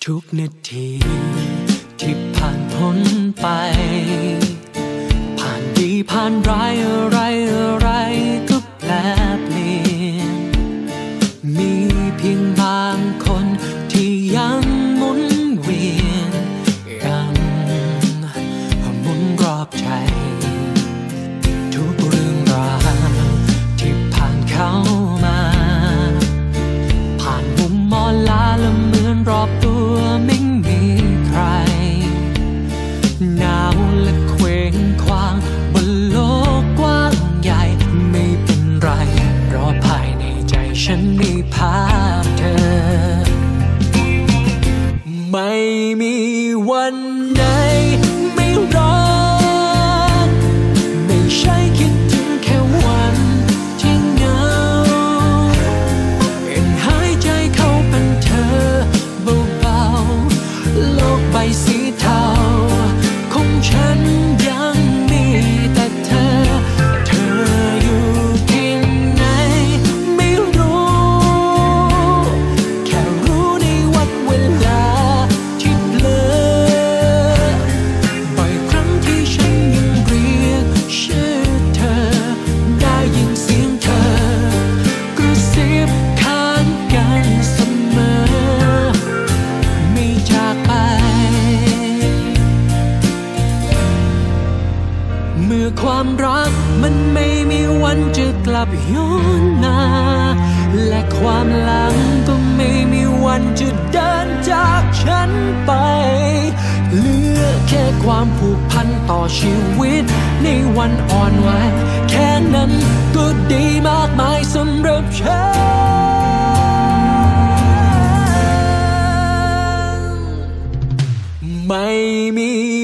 ทุกนาทีที่ผ่านพ้นไปผ่านดีผ่านร้ายอะไรก็แปรเปลี่ยนมีเพียงบางคนที่ยังหมุนเวียนยังหมุนรอบใจทุกเรื่องราวที่ผ่านเข้ามาผ่านมุมมองลาและเหมือนรอบตัวไม่มีใครหนาวและเคว้งคว้างบนโลกกว้างใหญ่ไม่เป็นไรเพราะภายในใจฉันมีภาพเธอไม่มีวันไหนไม่รักไม่ใช่คิดถึงแค่วันที่เหงาเอ็นหายใจเข้าเป็นเธอเบาๆโลกใบสีเทาของฉันยังมีแต่เธออยู่ที่ไหนไม่รู้แค่รู้ในวันเวลาที่เผลอบ่อยครั้งที่ฉันยังเรียกชื่อเธอได้ยินเสียงเธอกระซิบข้างกันเสมอไม่จากไปเมื่อความรักมันไม่มีวันจะกลับย้อนมาและความหลังก็ไม่มีวันจะเดินจากฉันไปเหลือแค่ความผูกพันต่อชีวิตในวันอ่อนไหวแค่นั้นก็ดีมากมายสำหรับฉันไม่มี